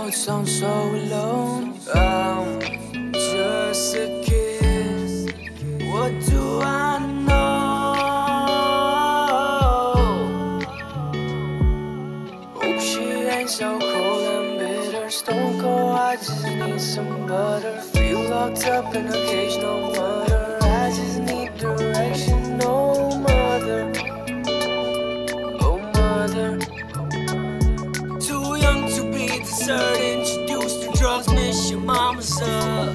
it sounds so alone. I'm just a kid. What do I know? Hope she ain't so cold and bitter. Stone cold, I just need some butter. Feel locked up in a cage, no murder. I just need direction, no mother. Oh mother. Too young to be deserted. Introduced to drugs, miss your mama's up.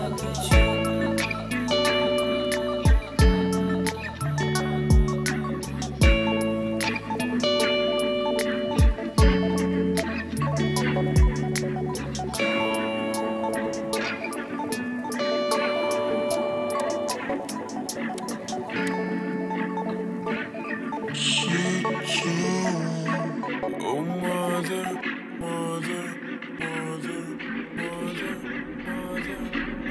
Oh mother, mother, mother, mother, mother,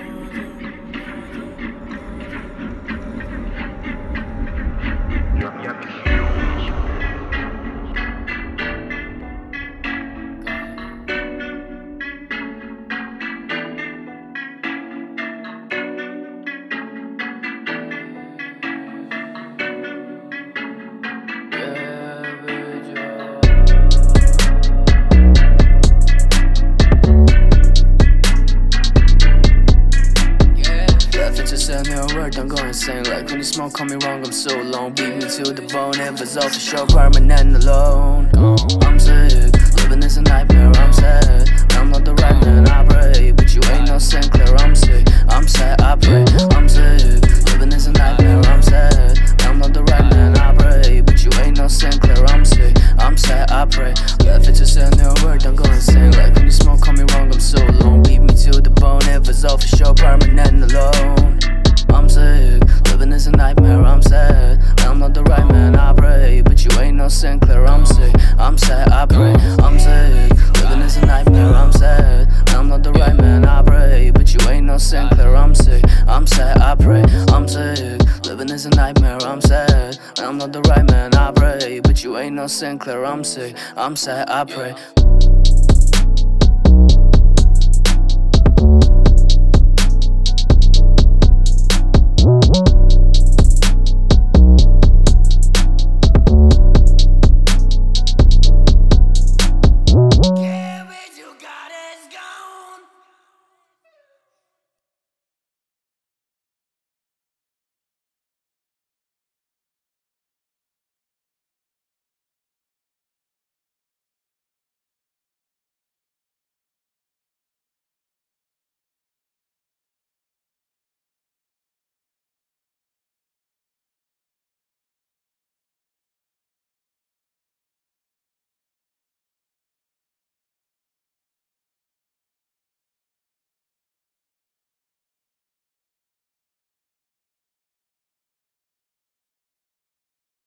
I'm going insane. Like when you smoke, call me wrong, I'm so long. Beat me to the bone, it was all for sure, permanent alone. I'm sick, living is a nightmare, I'm sad. I'm not the right man, I pray, but you ain't no Sinclair, I'm sick. I'm sad, I pray, I'm sick, living is a nightmare, I'm sad. I'm not the right man, I pray, but you ain't no Sinclair, I'm sick. I'm sad, I pray, left it to say no word, I'm going insane. Like when you smoke, call me wrong, I'm so long. Beat me to the bone, it was all for sure, permanent alone. I'm sick, living is a nightmare, I'm sad. I'm not the right man, I pray, but you ain't no Sinclair, I'm sick. I'm sad, I pray, I'm sick, living is a nightmare, I'm sad. I'm not the right man, I pray, but you ain't no Sinclair, I'm sick. I'm sad, I pray, I'm sick, living is a nightmare, I'm sad. I'm not the right man, I pray, but you ain't no Sinclair, I'm sick. I'm sad, I pray.